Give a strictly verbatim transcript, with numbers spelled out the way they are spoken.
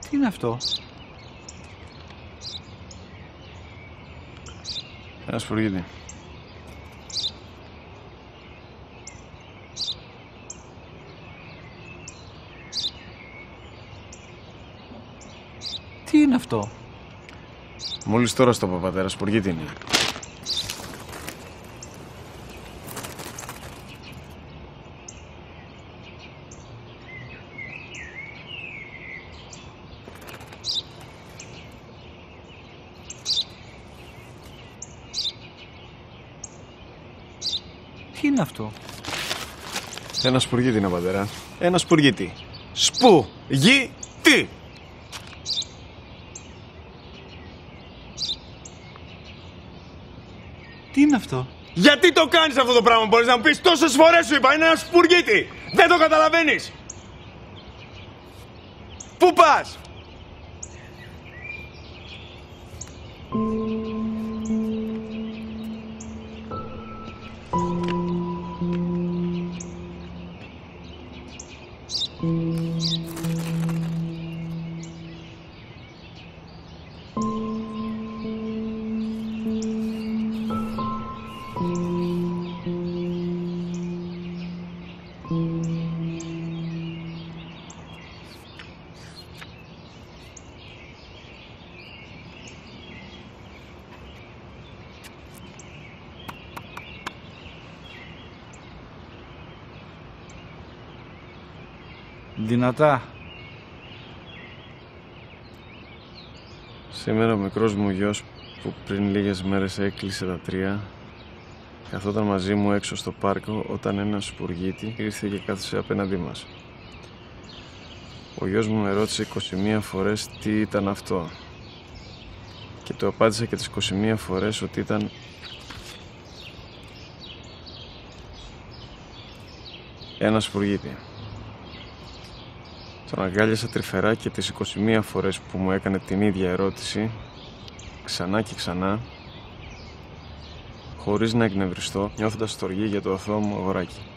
Τι είναι αυτό? Ένα σπουργίτη. Τι είναι αυτό? Μόλις τώρα στο παπατέρα, σπουργίτη είναι. Τι είναι αυτό? Ένα σπουργίτη είναι, πατέρα. Ένα σπουργίτη. Σπου-γι-τι! Τι είναι αυτό? Γιατί το κάνεις αυτό το πράγμα, μπορείς να μου πεις? Τόσες φορές σου είπα, είναι ένα σπουργίτη! Δεν το καταλαβαίνεις! Πού πας? Δυνατά. Σήμερα ο μικρός μου γιος που πριν λίγες μέρες έκλεισε τα τρία καθόταν μαζί μου έξω στο πάρκο όταν ένας σπουργίτη ήρθε και κάθισε απέναντί μας. Ο γιος μου με ρώτησε είκοσι μία φορές τι ήταν αυτό και του απάντησα και τις είκοσι μία φορές ότι ήταν ένα σπουργίτη. Τον αγκάλιασα τρυφερά και τις είκοσι μία φορές που μου έκανε την ίδια ερώτηση ξανά και ξανά χωρίς να εκνευριστώ, νιώθοντας στοργή για το αθώο μου αγοράκι.